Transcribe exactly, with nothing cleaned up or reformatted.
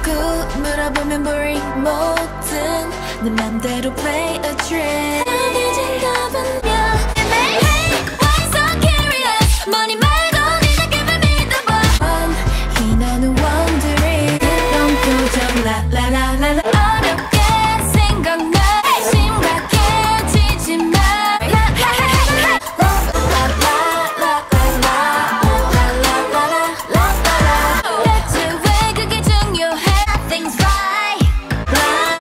자꾸 물어보면 boring 모든 내 맘대로 play a trick.